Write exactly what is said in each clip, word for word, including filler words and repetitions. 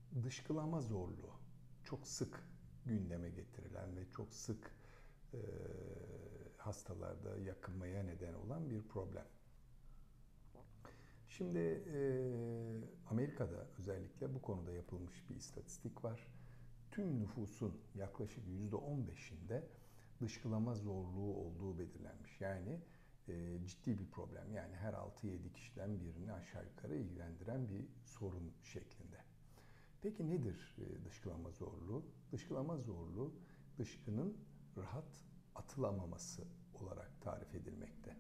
Dışkılama zorluğu çok sık gündeme getirilen ve çok sık e, hastalarda yakınmaya neden olan bir problem. Şimdi e, Amerika'da özellikle bu konuda yapılmış bir istatistik var. Tüm nüfusun yaklaşık yüzde on beşinde dışkılama zorluğu olduğu belirlenmiş. Yani e, ciddi bir problem. Yani her altı yedi kişiden birini aşağı yukarı ilgilendiren bir sorun şeklinde. Peki nedir e, dışkılama zorluğu? Dışkılama zorluğu dışkının rahat atılamaması olarak tarif edilmekte.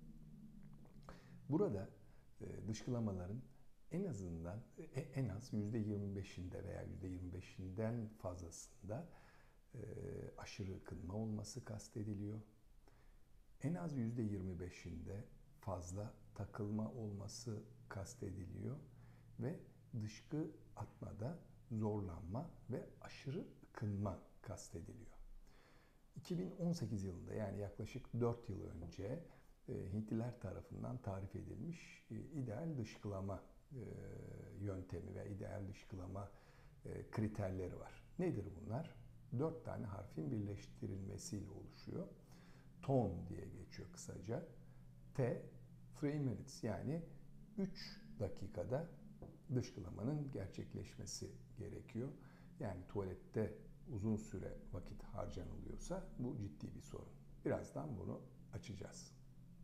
Burada e, dışkılamaların en azından e, en az yüzde yirmi beşinde veya yüzde yirmi beşinden fazlasında e, aşırı ıkınma olması kastediliyor. En az yüzde yirmi beşinde fazla takılma olması kastediliyor ve dışkı atmada zorlanma ve aşırı ıkınma kastediliyor. iki bin on sekiz yılında, yani yaklaşık dört yıl önce Hintliler tarafından tarif edilmiş ideal dışkılama yöntemi ve ideal dışkılama kriterleri var. Nedir bunlar? Dört tane harfin birleştirilmesiyle oluşuyor. Tone diye geçiyor kısaca. T, three minutes, yani üç dakikada dışkılamanın gerçekleşmesi gerekiyor. Yani tuvalette uzun süre vakit harcanılıyorsa bu ciddi bir sorun. Birazdan bunu açacağız.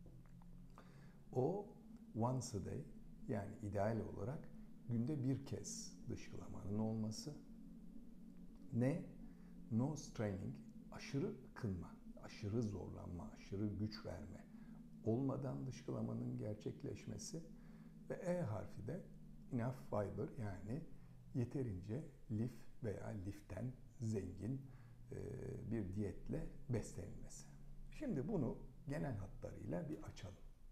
O, once a day, yani ideal olarak günde bir kez dışkılamanın olması. Ne? No straining, aşırı ıkınma, aşırı zorlanma, aşırı güç verme olmadan dışkılamanın gerçekleşmesi. Ve E harfi de enough fiber, yani yeterince lif veya liften zengin bir diyetle beslenilmesi. Şimdi bunu genel hatlarıyla bir açalım.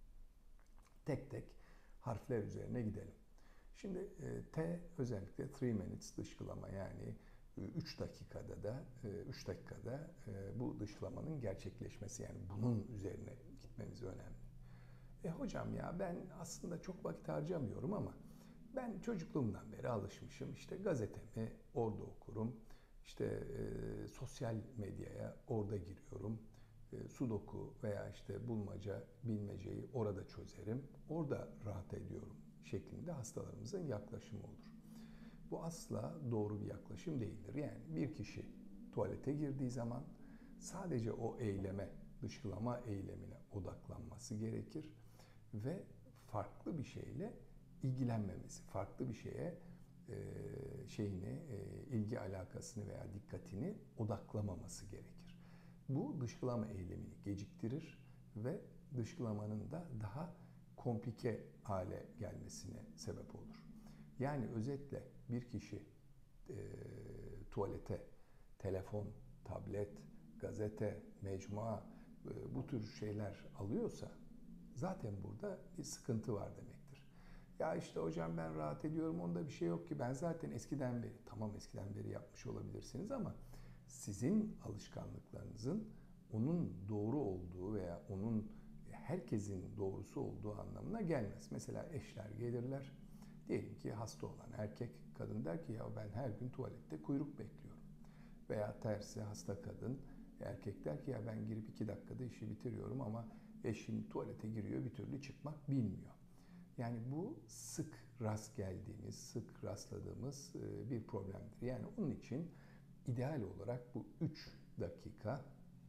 Tek tek harfler üzerine gidelim. Şimdi T özellikle üç minutes dışkılama, yani üç dakikada da üç dakikada bu dışkılamanın gerçekleşmesi, yani bunun üzerine gitmemiz önemli. E hocam ya ben aslında çok vakit harcamıyorum ama ben çocukluğumdan beri alışmışım. İşte gazetemi orada okurum. İşte e, sosyal medyaya orada giriyorum. E, sudoku veya işte bulmaca, bilmeceyi orada çözerim. Orada rahat ediyorum şeklinde hastalarımızın yaklaşımı olur. Bu asla doğru bir yaklaşım değildir. Yani bir kişi tuvalete girdiği zaman sadece o eyleme, dışkılama eylemine odaklanması gerekir ve farklı bir şeyle ilgilenmemesi, farklı bir şeye e, şeyini, e, ilgi alakasını veya dikkatini odaklamaması gerekir. Bu dışkılama eylemini geciktirir ve dışkılamanın da daha komplike hale gelmesine sebep olur. Yani özetle bir kişi e, tuvalete telefon, tablet, gazete, mecmua e, bu tür şeyler alıyorsa zaten burada bir sıkıntı var demektir. Ya işte hocam ben rahat ediyorum, onda bir şey yok ki, ben zaten eskiden beri, tamam eskiden beri yapmış olabilirsiniz ama sizin alışkanlıklarınızın onun doğru olduğu veya onun herkesin doğrusu olduğu anlamına gelmez. Mesela eşler gelirler. Diyelim ki hasta olan erkek, kadın der ki ya ben her gün tuvalette kuyruk bekliyorum. Veya tersi hasta kadın, erkek der ki ya ben girip iki dakikada işi bitiriyorum ama eşim tuvalete giriyor bir türlü çıkmak bilmiyor. Yani bu sık rast geldiğimiz, sık rastladığımız bir problemdir. Yani onun için ideal olarak bu üç dakika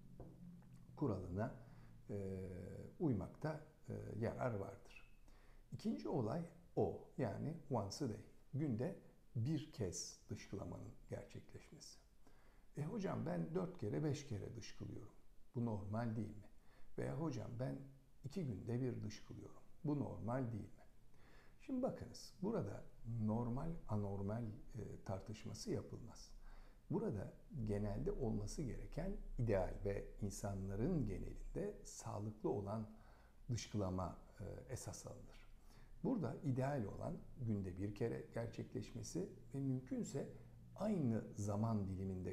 kuralına uymakta yarar vardır. İkinci olay o, yani once a day. Günde bir kez dışkılamanın gerçekleşmesi. E hocam ben dört kere beş kere dışkılıyorum. Bu normal değil mi? Veya hocam ben iki günde bir dışkılıyorum. Bu normal değil mi? Şimdi bakınız, burada normal anormal e, tartışması yapılmaz. Burada genelde olması gereken ideal ve insanların genelinde sağlıklı olan dışkılama e, esas alınır. Burada ideal olan günde bir kere gerçekleşmesi ve mümkünse aynı zaman diliminde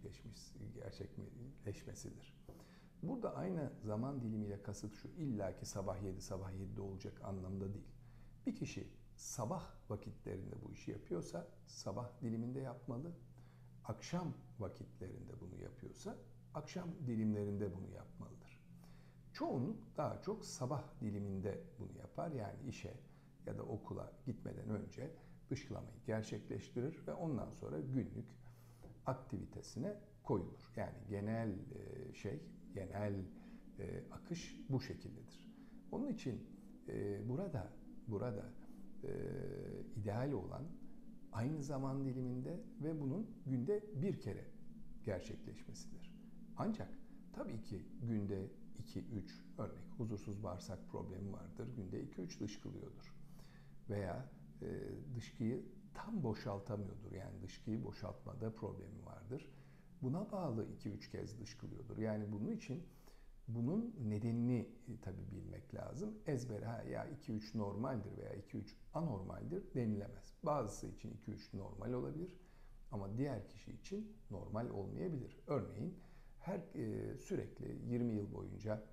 gerçekleşmesidir. Burada aynı zaman dilimiyle kasıt şu, illaki sabah yedi, sabah yedide olacak anlamda değil. Bir kişi sabah vakitlerinde bu işi yapıyorsa sabah diliminde yapmalı. Akşam vakitlerinde bunu yapıyorsa akşam dilimlerinde bunu yapmalıdır. Çoğunluk daha çok sabah diliminde bunu yapar. Yani işe ya da okula gitmeden önce dışkılamayı gerçekleştirir ve ondan sonra günlük aktivitesine koyulur. Yani genel şey, genel akış bu şekildedir. Onun için burada burada ideal olan aynı zaman diliminde ve bunun günde bir kere gerçekleşmesidir. Ancak tabii ki günde iki üç, örnek huzursuz bağırsak problemi vardır, günde iki üç dışkılıyordur. Veya e, dışkıyı tam boşaltamıyordur, yani dışkıyı boşaltmada problemi vardır. Buna bağlı iki üç kez dışkılıyordur. Yani bunun için bunun nedenini e, tabii bilmek lazım. Ezbere ha, ya iki üç normaldir veya iki üç anormaldir denilemez. Bazısı için iki üç normal olabilir ama diğer kişi için normal olmayabilir. Örneğin her e, sürekli yirmi yıl boyunca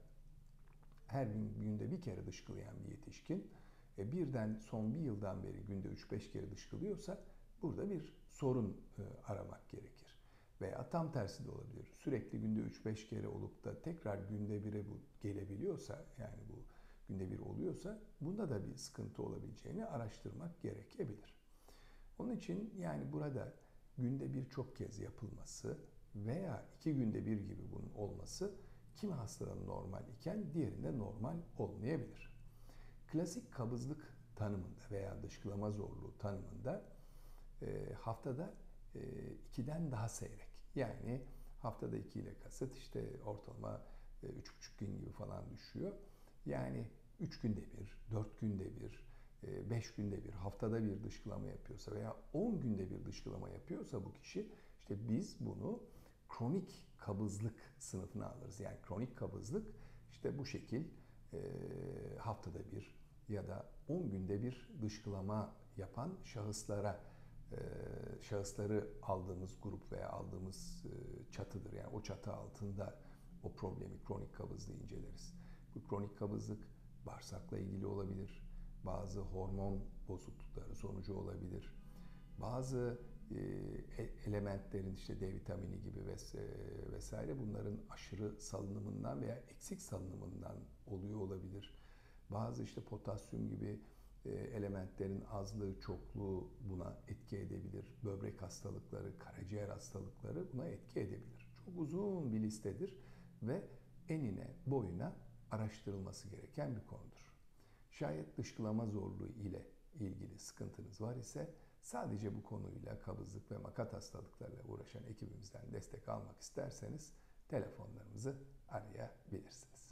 her gün günde bir kere dışkılayan bir yetişkin e, birden son bir yıldan beri günde üç beş kere dışkılıyorsa burada bir sorun e, aramak gerekir. Veya tam tersi de olabilir. Sürekli günde üç beş kere olup da tekrar günde bire bu gelebiliyorsa, yani bu günde bir oluyorsa bunda da bir sıkıntı olabileceğini araştırmak gerekebilir. Onun için yani burada günde birçok kez yapılması veya iki günde bir gibi bunun olması kimi hastaların normal iken diğerinde normal olmayabilir. Klasik kabızlık tanımında veya dışkılama zorluğu tanımında e, haftada e, ikiden daha seyrek. Yani haftada iki ile kasıt işte ortalama e, üç buçuk gün gibi falan düşüyor. Yani üç günde bir, dört günde bir, beş günde bir, haftada bir dışkılama yapıyorsa veya on günde bir dışkılama yapıyorsa bu kişi, işte biz bunu kronik kabızlık sınıfına alırız. Yani kronik kabızlık işte bu şekil e, haftada bir ya da on günde bir dışkılama yapan şahıslara e, şahısları aldığımız grup veya aldığımız e, çatıdır. Yani o çatı altında o problemi, kronik kabızlığı inceleriz. Bu kronik kabızlık bağırsakla ilgili olabilir, bazı hormon bozuklukları sonucu olabilir, bazı e, elementlerin işte D vitamini gibi vesaire bunların aşırı salınımından veya eksik salınımından oluyor olabilir. Bazı işte potasyum gibi e, elementlerin azlığı, çokluğu buna etki edebilir. Böbrek hastalıkları, karaciğer hastalıkları buna etki edebilir. Çok uzun bir listedir ve enine, boyuna araştırılması gereken bir konudur. Şayet dışkılama zorluğu ile ilgili sıkıntınız var ise sadece bu konuyla kabızlık ve makat hastalıklarıyla uğraşan ekibimizden destek almak isterseniz telefonlarımızı arayabilirsiniz.